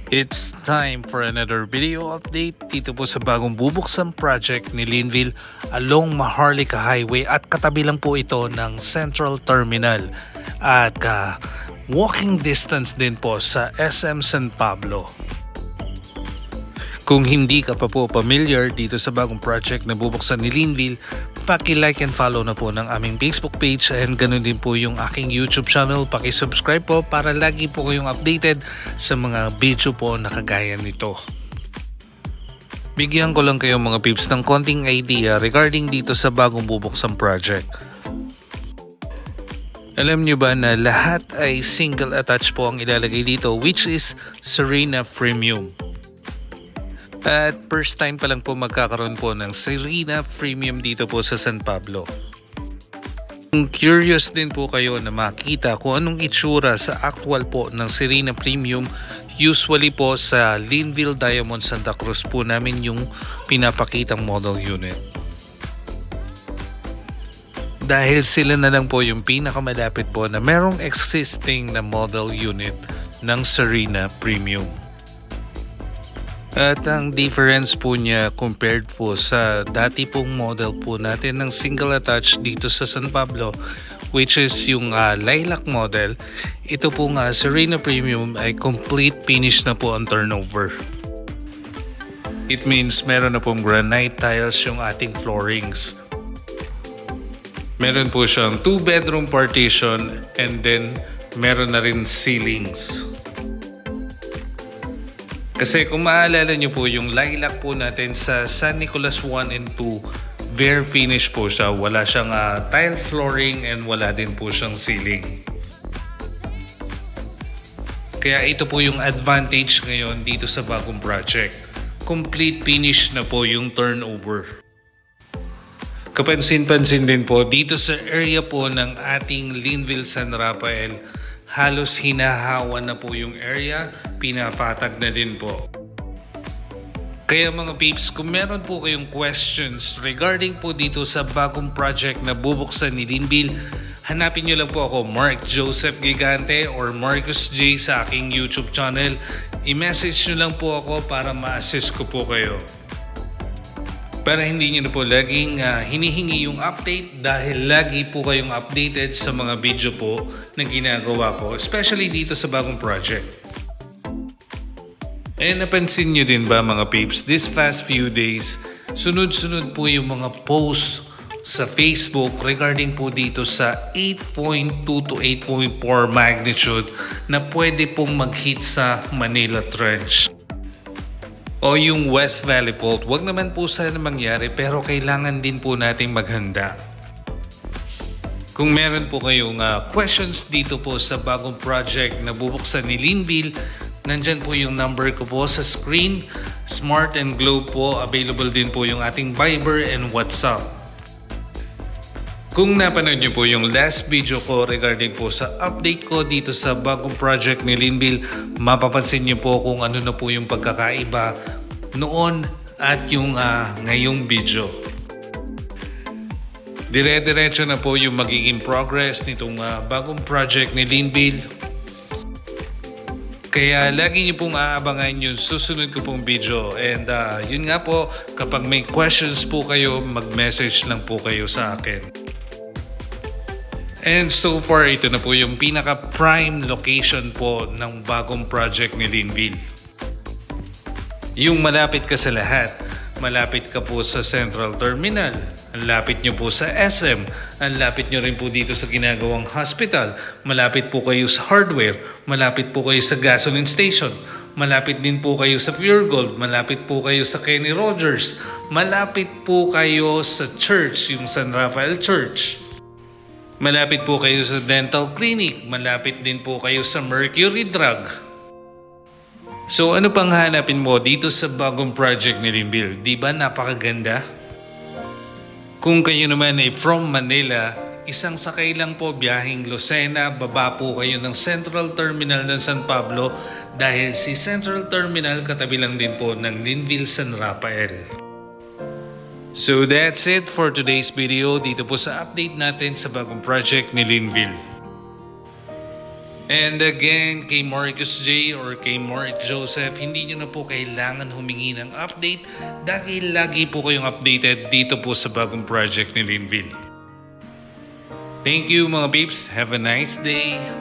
It's time for another video update dito po sa bagong bubuksang project ni Linville along Maharlika Highway at katabi lang po ito ng Central Terminal at walking distance din po sa SM San Pablo. Kung hindi ka pa po familiar dito sa bagong project na bubuksan ni Linville, paki-like and follow na po ng aming Facebook page and ganun din po yung aking YouTube channel. Paki-subscribe po para lagi po kayong updated sa mga video po na kagaya nito. Bigyan ko lang kayo mga peeps ng konting idea regarding dito sa bagong bubuksang project. Alam nyo ba na lahat ay single attach po ang ilalagay dito, which is Serena Premium. At first time pa lang po magkakaroon po ng Serena Premium dito po sa San Pablo. Kung curious din po kayo na makita kung anong itsura sa actual po ng Serena Premium, usually po sa Linville Diamond Santa Cruz po namin yung pinapakitang model unit. Dahil sila na lang po yung pinakamalapit po na merong existing na model unit ng Serena Premium. At ang difference po niya compared po sa dati pong model po natin ng single attach dito sa San Pablo, which is yung lilac model, ito po nga Serena Premium ay complete finish na po ang turnover. It means meron na pong granite tiles yung ating floorings. Meron po siyang 2-bedroom partition and then meron na rin ceilings. Kasi kung maalala nyo po yung lilac po natin sa San Nicolas 1 and 2, bare finish po siya. Wala siyang tile flooring and wala din po siyang ceiling. Kaya ito po yung advantage ngayon dito sa bagong project. Complete finish na po yung turnover. Kapansin-pansin din po dito sa area po ng ating Linville San Rafael, halos hinahawan na po yung area, pinapatag na din po. Kaya mga peeps, kung meron po kayong questions regarding po dito sa bagong project na bubuksan ni Linville, hanapin nyo lang po ako, Mark Joseph Gigante or Marcus J sa aking YouTube channel. I-message nyo lang po ako para ma-assist ko po kayo. Para hindi nyo na po laging hinihingi yung update dahil lagi po kayong updated sa mga video po na ginagawa ko, especially dito sa bagong project. And napansin nyo din ba mga peeps, this past few days, sunod-sunod po yung mga posts sa Facebook regarding po dito sa 8.2 to 8.4 magnitude na pwede pong mag-hit sa Manila Trench. O yung West Valley Fault, wag naman po sana mangyari pero kailangan din po nating maghanda. Kung meron po kayong questions dito po sa bagong project na bubuksan ni Linville, nandyan po yung number ko po sa screen. Smart and Globe po, available din po yung ating Viber and WhatsApp. Kung napanood nyo po yung last video ko regarding po sa update ko dito sa bagong project ni Linville, mapapansin nyo po kung ano na po yung pagkakaiba noon at yung ngayong video. Dire-diretso na po yung magiging progress nitong bagong project ni Linville. Kaya lagi nyo pong aabangan yung susunod ko pong video. And yun nga po, kapag may questions po kayo, mag-message lang po kayo sa akin. And so far, ito na po yung pinaka-prime location po ng bagong project ni Linville. Yung malapit ka sa lahat. Malapit ka po sa Central Terminal. Ang lapit nyo po sa SM. Ang lapit nyo rin po dito sa ginagawang hospital. Malapit po kayo sa hardware. Malapit po kayo sa gasoline station. Malapit din po kayo sa Pure Gold. Malapit po kayo sa Kenny Rogers. Malapit po kayo sa church, yung San Rafael Church. Malapit po kayo sa dental clinic. Malapit din po kayo sa Mercury Drug. So ano pang hanapin mo dito sa bagong project ni Linville? Di ba napakaganda? Kung kayo naman ay from Manila, isang sakay lang po biyaheng Lucena, baba po kayo ng Central Terminal ng San Pablo dahil si Central Terminal katabi lang din po ng Linville San Rafael. So that's it for today's video dito po sa update natin sa bagong project ni Linville. And again, kay Marcus J or kay Mark Joseph, hindi nyo na po kailangan humingi ng update dahil lagi po kayong updated dito po sa bagong project ni Linville. Thank you mga peeps. Have a nice day.